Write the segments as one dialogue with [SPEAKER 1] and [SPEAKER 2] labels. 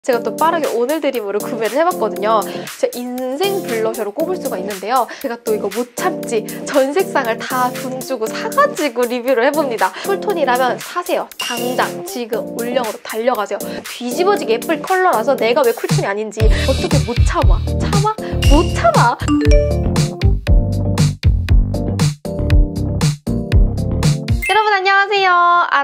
[SPEAKER 1] 제가 또 빠르게 오늘 드림으로 구매를 해봤거든요. 제 인생 블러셔로 꼽을 수가 있는데요. 제가 또 이거 못 참지 전 색상을 다 돈 주고 사가지고 리뷰를 해봅니다. 쿨톤이라면 사세요. 당장 지금 올영으로 달려가세요. 뒤집어지게 예쁠 컬러라서 내가 왜 쿨톤이 아닌지 어떻게 못 참아? 참아? 못 참아! 여러분 안녕하세요,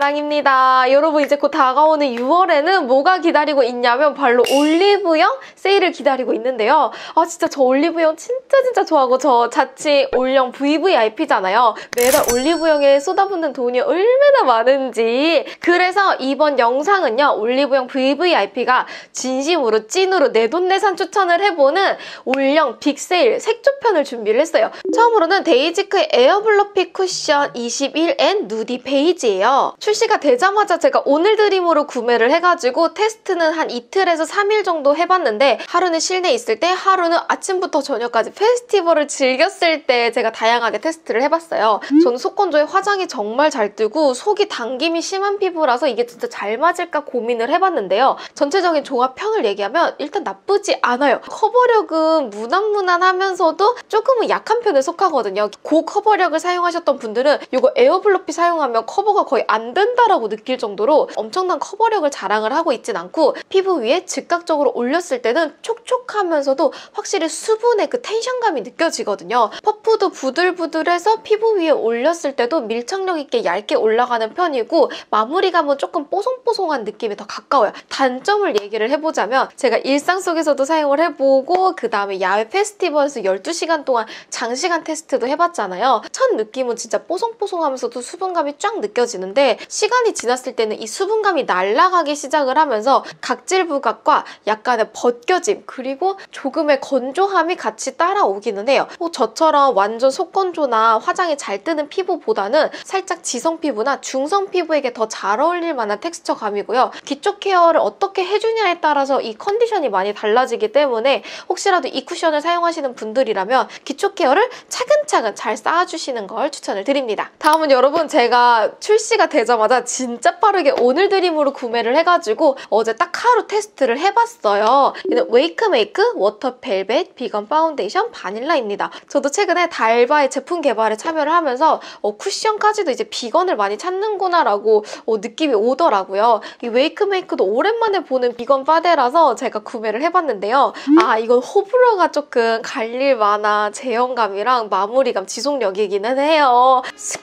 [SPEAKER 1] 아랑입니다. 여러분 이제 곧 다가오는 6월에는 뭐가 기다리고 있냐면 바로 올리브영 세일을 기다리고 있는데요. 진짜 저 올리브영 진짜 좋아하고 저 자취 올영 VVIP잖아요. 매달 올리브영에 쏟아붓는 돈이 얼마나 많은지. 그래서 이번 영상은요, 올리브영 VVIP가 진심으로 찐으로 내돈내산 추천을 해보는 올영 빅세일 색조편을 준비를 했어요. 처음으로는 데이지크의 에어블러피 쿠션 21N 누디 베이지예요. 출시가 되자마자 제가 오늘 드림으로 구매를 해가지고 테스트는 한 이틀에서 3일 정도 해봤는데, 하루는 실내에 있을 때, 하루는 아침부터 저녁까지 페스티벌을 즐겼을 때 제가 다양하게 테스트를 해봤어요. 저는 속건조에 화장이 정말 잘 뜨고 속이 당김이 심한 피부라서 이게 진짜 잘 맞을까 고민을 해봤는데요. 전체적인 종합평을 얘기하면 일단 나쁘지 않아요. 커버력은 무난무난하면서도 조금은 약한 편에 속하거든요. 고커버력을 사용하셨던 분들은 이거 에어블러피 사용하면 커버가 거의 안 된다라고 느낄 정도로 엄청난 커버력을 자랑을 하고 있진 않고, 피부 위에 즉각적으로 올렸을 때는 촉촉하면서도 확실히 수분의 그 텐션감이 느껴지거든요. 퍼프도 부들부들해서 피부 위에 올렸을 때도 밀착력 있게 얇게 올라가는 편이고, 마무리감은 조금 뽀송뽀송한 느낌이 더 가까워요. 단점을 얘기를 해보자면, 제가 일상 속에서도 사용을 해보고 그 다음에 야외 페스티벌에서 12시간 동안 장시간 테스트도 해봤잖아요. 첫 느낌은 진짜 뽀송뽀송하면서도 수분감이 쫙 느껴지는데, 시간이 지났을 때는 이 수분감이 날아가기 시작을 하면서 각질 부각과 약간의 벗겨짐, 그리고 조금의 건조함이 같이 따라오기는 해요. 저처럼 완전 속건조나 화장이 잘 뜨는 피부보다는 살짝 지성 피부나 중성 피부에게 더 잘 어울릴 만한 텍스처감이고요. 기초 케어를 어떻게 해주냐에 따라서 이 컨디션이 많이 달라지기 때문에 혹시라도 이 쿠션을 사용하시는 분들이라면 기초 케어를 차근차근 잘 쌓아주시는 걸 추천을 드립니다. 다음은 여러분, 제가 출시가 되자마자 진짜 빠르게 오늘 드림으로 구매를 해가지고 어제 딱 하루 테스트를 해봤어요. 얘는 웨이크메이크 워터 벨벳 비건 파운데이션 바닐라입니다. 저도 최근에 달바의 제품 개발에 참여를 하면서 쿠션까지도 이제 비건을 많이 찾는구나 라고 느낌이 오더라고요. 이 웨이크메이크도 오랜만에 보는 비건 파데라서 제가 구매를 해봤는데요. 이건 호불호가 조금 갈릴 만한 제형감이랑 마무리감, 지속력이기는 해요.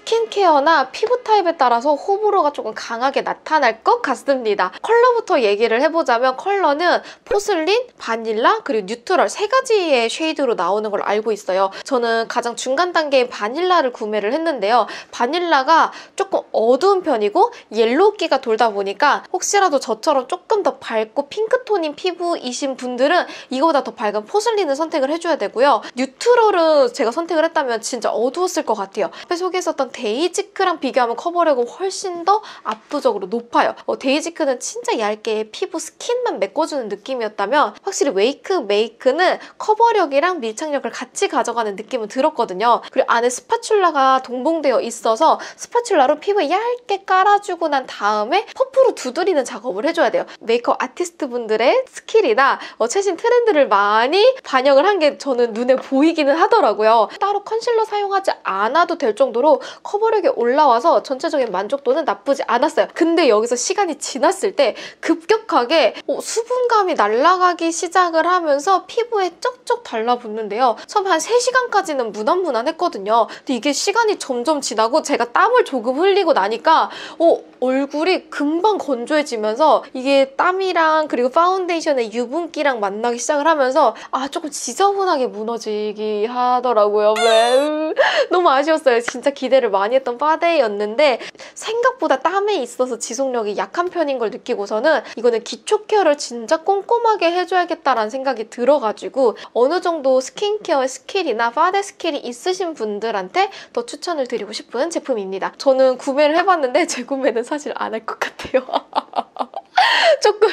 [SPEAKER 1] 스킨케어나 피부 타입에 따라서 호불호가 조금 강하게 나타날 것 같습니다. 컬러부터 얘기를 해보자면, 컬러는 포슬린, 바닐라, 그리고 뉴트럴 세 가지의 쉐이드로 나오는 걸 알고 있어요. 저는 가장 중간 단계인 바닐라를 구매를 했는데요. 바닐라가 조금 어두운 편이고 옐로우기가 돌다 보니까 혹시라도 저처럼 조금 더 밝고 핑크톤인 피부이신 분들은 이거보다 더 밝은 포슬린을 선택을 해줘야 되고요. 뉴트럴은 제가 선택을 했다면 진짜 어두웠을 것 같아요. 앞에 소개했었던 데이지크랑 비교하면 커버력은 훨씬 더 압도적으로 높아요. 데이지크는 진짜 얇게 피부 스킨만 메꿔주는 느낌이었다면, 확실히 웨이크메이크는 커버력이랑 밀착력을 같이 가져가는 느낌은 들었거든요. 그리고 안에 스파츌라가 동봉되어 있어서 스파츌라로 피부에 얇게 깔아주고 난 다음에 퍼프로 두드리는 작업을 해줘야 돼요. 메이크업 아티스트 분들의 스킬이나 최신 트렌드를 많이 반영을 한 게 저는 눈에 보이기는 하더라고요. 따로 컨실러 사용하지 않아도 될 정도로 커버력이 올라와서 전체적인 만족도는 나쁘지 않았어요. 근데 여기서 시간이 지났을 때 급격하게 수분감이 날아가기 시작을 하면서 피부에 쩍쩍 달라붙는데요. 처음 한 3시간까지는 무난무난했거든요. 근데 이게 시간이 점점 지나고 제가 땀을 조금 흘리고 나니까 얼굴이 금방 건조해지면서 이게 땀이랑 그리고 파운데이션의 유분기랑 만나기 시작을 하면서 조금 지저분하게 무너지기 하더라고요. 너무 아쉬웠어요. 진짜 기대를 많이 했던 파데였는데 생각보다 땀에 있어서 지속력이 약한 편인 걸 느끼고서는 이거는 기초 케어를 진짜 꼼꼼하게 해줘야겠다라는 생각이 들어가지고 어느 정도 스킨케어 스킬이나 파데 스킬이 있으신 분들한테 더 추천을 드리고 싶은 제품입니다. 저는 구매를 해봤는데 재구매는 사실 안 할 것 같아요. 조금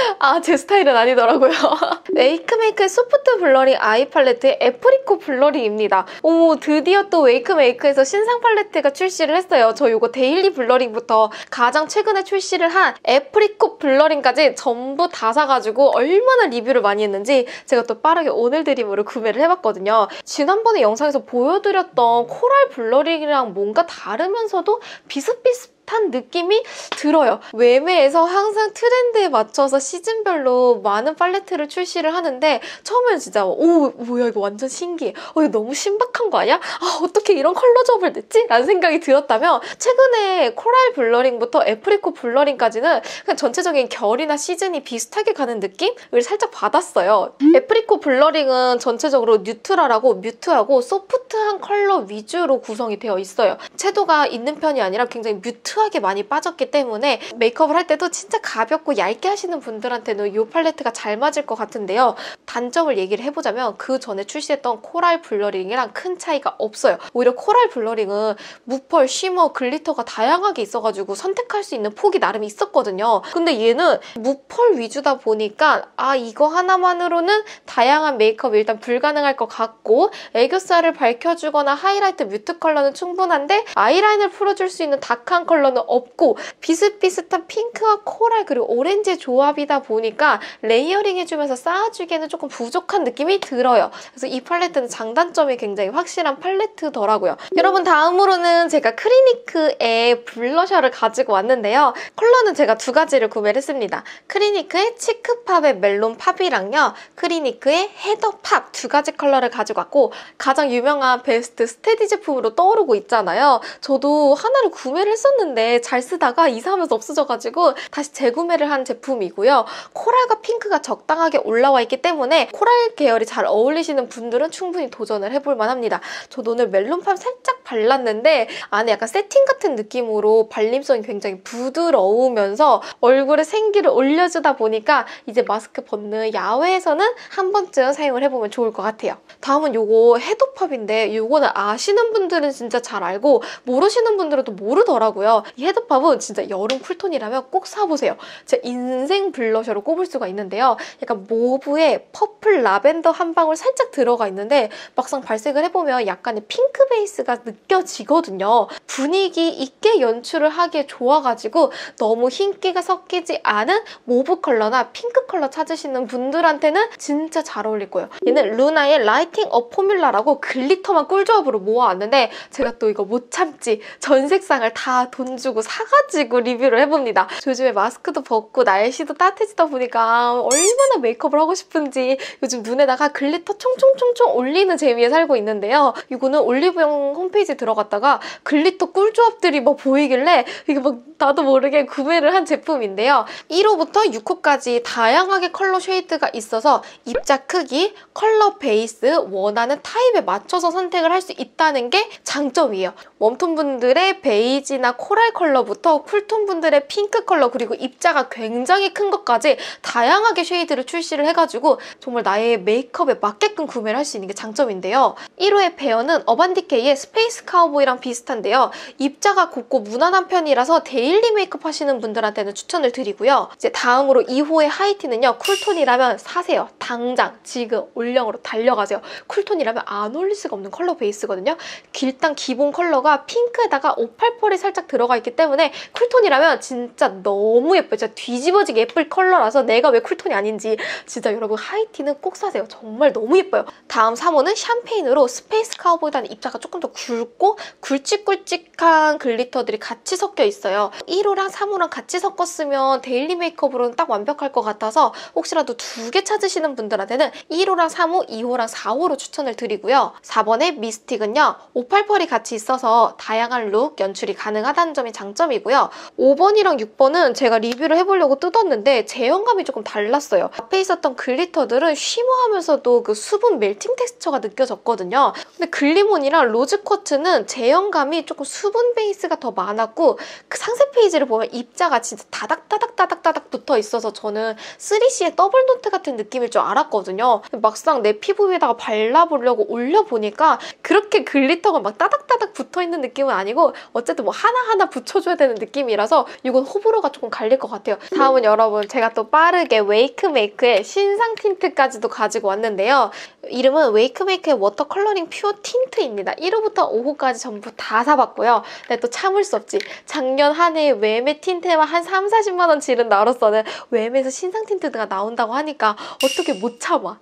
[SPEAKER 1] 제 스타일은 아니더라고요. 웨이크메이크의 소프트 블러링 아이 팔레트의 애프리코 블러링입니다. 오, 드디어 또 웨이크메이크에서 신상 팔레트가 출시를 했어요. 저 이거 데일리 블러링부터 가장 최근에 출시를 한 애프리코 블러링까지 전부 다 사가지고 얼마나 리뷰를 많이 했는지 제가 또 빠르게 오늘 드림으로 구매를 해봤거든요. 지난번에 영상에서 보여드렸던 코랄 블러링이랑 뭔가 다르면서도 비슷비슷한 느낌이 들어요. 외매에서 항상 트렌드에 맞춰서 시즌별로 많은 팔레트를 출시를 하는데 처음에는 진짜 뭐야 이거 완전 신기해. 이거 너무 신박한 거 아니야? 어떻게 이런 컬러 조합을 냈지? 라는 생각이 들었다면 최근에 코랄 블러링부터 애프리코 블러링까지는 그냥 전체적인 결이나 시즌이 비슷하게 가는 느낌을 살짝 받았어요. 애프리코 블러링은 전체적으로 뉴트럴하고 뮤트하고 소프트한 컬러 위주로 구성이 되어 있어요. 채도가 있는 편이 아니라 굉장히 뮤트하게 많이 빠졌기 때문에 메이크업을 할 때도 진짜 가볍고 얇게 하시는 분들한테는 이 팔레트가 잘 맞을 것 같은데요. 단점을 얘기를 해보자면 그 전에 출시했던 코랄 블러링이랑 큰 차이가 없어요. 오히려 코랄 블러링은 무펄, 쉬머, 글리터가 다양하게 있어가지고 선택할 수 있는 폭이 나름 있었거든요. 근데 얘는 무펄 위주다 보니까 이거 하나만으로는 다양한 메이크업이 일단 불가능할 것 같고 애교살을 밝혀주거나 하이라이트 뮤트 컬러는 충분한데 아이라인을 풀어줄 수 있는 다크한 컬러는 없고 비슷비슷한 핑크와 코랄 그리고 오렌지의 조합이다 보니까 레이어링 해주면서 쌓아주기에는 조금 부족한 느낌이 들어요. 그래서 이 팔레트는 장단점이 굉장히 확실한 팔레트더라고요. 여러분 다음으로는 제가 크리니크의 블러셔를 가지고 왔는데요. 컬러는 제가 두 가지를 구매를 했습니다. 크리니크의 치크팝의 멜론 팝이랑요. 크리니크의 헤더팝 두 가지 컬러를 가지고 왔고 가장 유명한 베스트 스테디 제품으로 떠오르고 있잖아요. 저도 하나를 구매를 했었는데 잘 쓰다가 이사하면서 없어져가지고 다시 재구매를 한 제품이고요. 코랄과 핑크가 적당하게 올라와 있기 때문에 코랄 계열이 잘 어울리시는 분들은 충분히 도전을 해볼 만합니다. 저도 오늘 멜론팝 살짝 발랐는데 안에 약간 세팅 같은 느낌으로 발림성이 굉장히 부드러우면서 얼굴에 생기를 올려주다 보니까 이제 마스크 벗는 야외에서는 한 번쯤 사용을 해보면 좋을 것 같아요. 다음은 요거 헤더팝인데 이거는 아시는 분들은 진짜 잘 알고 모르시는 분들은 또 모르더라고요. 이 헤더팝은 진짜 여름 쿨톤이라면 꼭 사보세요. 제 인생 블러셔로 꼽을 수가 있는데요. 약간 모브에 퍼플 라벤더 한 방울 살짝 들어가 있는데 막상 발색을 해보면 약간의 핑크 베이스가 느껴지거든요. 분위기 있게 연출을 하기에 좋아가지고 너무 흰기가 섞이지 않은 모브 컬러나 핑크 컬러 찾으시는 분들한테는 진짜 잘 어울릴 거예요. 얘는 루나의 라이팅 업 포뮬라라고 글리터만 꿀조합으로 모아왔는데 제가 또 이거 못 참지 전 색상을 다 돈 주고 사가지고 리뷰를 해봅니다. 요즘에 마스크도 벗고 날씨도 따뜻해지다 보니까 얼마나 메이크업을 하고 싶은지 요즘 눈에다가 글리터 총총총총 올리는 재미에 살고 있는데요. 이거는 올리브영 홈페이지에 들어갔다가 글리터 꿀조합들이 막 보이길래 이게 막 나도 모르게 구매를 한 제품인데요. 1호부터 6호까지 다양하게 컬러 쉐이드가 있어서 입자 크기, 컬러 베이스, 원하는 타입에 맞춰서 선택을 할 수 있다는 게 장점이에요. 웜톤 분들의 베이지나 코랄 컬러부터 쿨톤 분들의 핑크 컬러 그리고 입자가 굉장히 큰 것까지 다양하게 쉐이드를 출시를 해가지고 정말 나의 메이크업에 맞게끔 구매를 할 수 있는 게 장점인데요. 1호의 베어는 어반디케이의 스페이스 카우보이랑 비슷한데요. 입자가 곱고 무난한 편이라서 데일리 메이크업 하시는 분들한테는 추천을 드리고요. 이제 다음으로 2호의 하이티는요. 쿨톤이라면 사세요. 당장 지금 올영으로 달려가세요. 쿨톤이라면 안 어울릴 수가 없는 컬러 베이스거든요. 일단 기본 컬러가 핑크에다가 588이 살짝 들어가 있기 때문에 쿨톤이라면 진짜 너무 예뻐요. 진짜 뒤집어지게 예쁠 컬러라서 내가 왜 쿨톤이 아닌지 진짜 여러분 하이티는 꼭 사세요. 정말 너무 예뻐요. 다음 3호는 샴페인으로 스페이스 카우보이보다는 입자가 조금 더 굵고 굵직굵직한 글리터들이 같이 섞여 있어요. 1호랑 3호랑 같이 섞었으면 데일리 메이크업으로는 딱 완벽할 것 같아서 혹시라도 두 개 찾으시는 분들한테는 1호랑 3호, 2호랑 4호로 추천을 드리고요. 4번의 미스틱은요. 588이 같이 있어서 다양한 룩 연출이 가능하다는 점이 장점이고요. 5번이랑 6번은 제가 리뷰를 해보려고 뜯었는데 제형감이 조금 달랐어요. 앞에 있었던 글리터들은 쉬머하면서도 그 수분 멜팅 텍스처가 느껴졌거든요. 근데 글리몬이랑 로즈 쿼츠는 제형감이 조금 수분 베이스가 더 많았고 그 상세 페이지를 보면 입자가 진짜 다닥다닥 붙어 있어서 저는 3CE의 더블 노트 같은 느낌일 줄 알았거든요. 막상 내 피부 위에다가 발라보려고 올려보니까 그렇게 글리터가 막 따닥따닥 붙어있는 느낌은 아니고 어쨌든 뭐 하나하나 붙여줘야 되는 느낌이라서 이건 호불호가 조금 갈릴 것 같아요. 다음은 여러분 제가 또 빠르게 웨이크메이크의 신상 틴트까지도 가지고 왔는데요. 이름은 웨이크메이크의 워터 컬러링 퓨어 틴트입니다. 1호부터 5호까지 전부 다 사봤고요. 근데 또 참을 수 없지. 작년 한 해에 웨메 틴트에만 한 3, 40만 원 지른 나로서는 웨메에서 신상 틴트가 나온다고 하니까 어떻게 못 참아?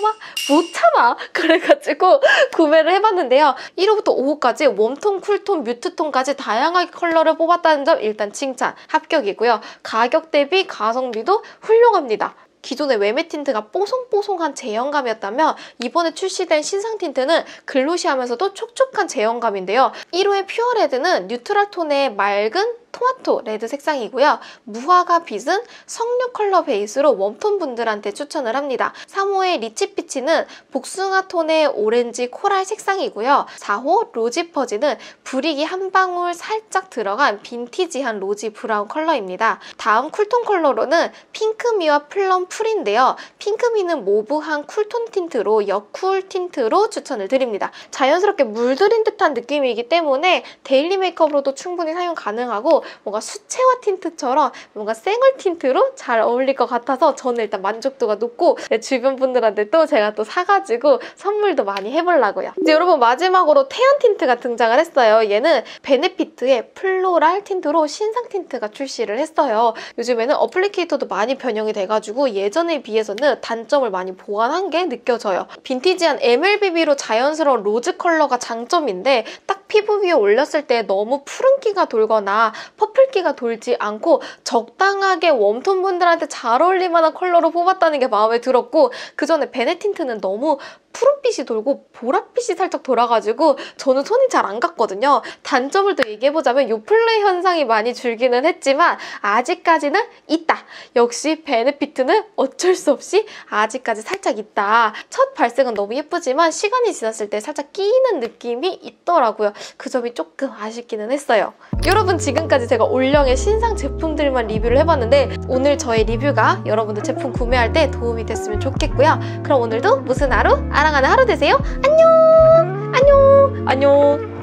[SPEAKER 1] 못 참아! 그래가지고 구매를 해봤는데요. 1호부터 5호까지 웜톤, 쿨톤, 뮤트톤까지 다양하게 컬러를 뽑았다는 점 일단 칭찬, 합격이고요. 가격 대비 가성비도 훌륭합니다. 기존의 웨메 틴트가 뽀송뽀송한 제형감이었다면 이번에 출시된 신상 틴트는 글로시하면서도 촉촉한 제형감인데요. 1호의 퓨어 레드는 뉴트럴 톤의 맑은 토마토 레드 색상이고요. 무화과 빛은 석류 컬러 베이스로 웜톤 분들한테 추천을 합니다. 3호의 리치 피치는 복숭아 톤의 오렌지 코랄 색상이고요. 4호 로지 퍼지는 브릭이 한 방울 살짝 들어간 빈티지한 로지 브라운 컬러입니다. 다음 쿨톤 컬러로는 핑크미와 플럼 풀인데요. 핑크미는 모브한 쿨톤 틴트로 여쿨 틴트로 추천을 드립니다. 자연스럽게 물들인 듯한 느낌이기 때문에 데일리 메이크업으로도 충분히 사용 가능하고 뭔가 수채화 틴트처럼 뭔가 생얼 틴트로 잘 어울릴 것 같아서 저는 일단 만족도가 높고 내 주변 분들한테 또 제가 또 사가지고 선물도 많이 해보려고요. 이제 여러분 마지막으로 태연 틴트가 등장을 했어요. 얘는 베네피트의 플로랄 틴트로 신상 틴트가 출시를 했어요. 요즘에는 어플리케이터도 많이 변형이 돼가지고 예전에 비해서는 단점을 많이 보완한 게 느껴져요. 빈티지한 MLBB로 자연스러운 로즈 컬러가 장점인데 딱 피부 위에 올렸을 때 너무 푸른기가 돌거나 퍼플기가 돌지 않고 적당하게 웜톤 분들한테 잘 어울릴 만한 컬러로 뽑았다는 게 마음에 들었고 그 전에 베네 틴트는 너무 푸른빛이 돌고 보랏빛이 살짝 돌아가지고 저는 손이 잘 안 갔거든요. 단점을 또 얘기해보자면 요플레 현상이 많이 줄기는 했지만 아직까지는 있다. 역시 베네피트는 어쩔 수 없이 아직까지 살짝 있다. 첫 발색은 너무 예쁘지만 시간이 지났을 때 살짝 끼이는 느낌이 있더라고요. 그 점이 조금 아쉽기는 했어요. 여러분 지금까지 제가 올영의 신상 제품들만 리뷰를 해봤는데 오늘 저의 리뷰가 여러분들 제품 구매할 때 도움이 됐으면 좋겠고요. 그럼 오늘도 무슨 하루? 아랑하는 하루 되세요. 안녕! 안녕! 안녕!